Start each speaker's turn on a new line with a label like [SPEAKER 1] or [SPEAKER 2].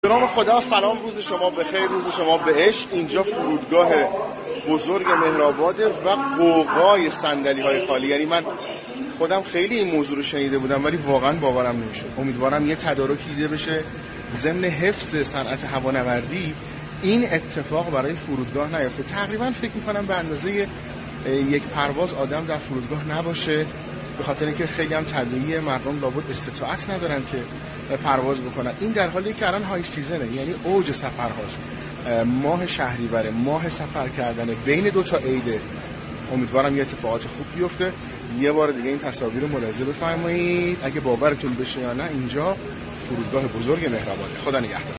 [SPEAKER 1] به نام خدا، سلام، روز شما بخیر، روز شما به عشق. اینجا فرودگاه بزرگ مهرآباده و قوقای صندلی‌های خالی. یعنی من خودم خیلی این موضوع رو شنیده بودم ولی واقعا باورم نمیشد. امیدوارم یه تدارکی دیده بشه ضمن حفظ صنعت هوانوردی این اتفاق برای فرودگاه نیفته. تقریبا فکر می‌کنم به اندازه یک پرواز آدم در فرودگاه نباشه، به خاطر اینکه خیلی هم طبیعیه، مردم لابد استطاعت ندارن که پرواز بکنن. این در حالی که الان های سیزنه، یعنی اوج سفر هاست، ماه شهریوره، ماه سفر کردن بین دو تا عیده. امیدوارم یه اتفاقات خوب بیفته. یه بار دیگه این تصاویر رو ملاحظه بفرمایید. اگه باورتون بشه یا نه، اینجا فرودگاه بزرگ مهرآباده. خدا نگهدار.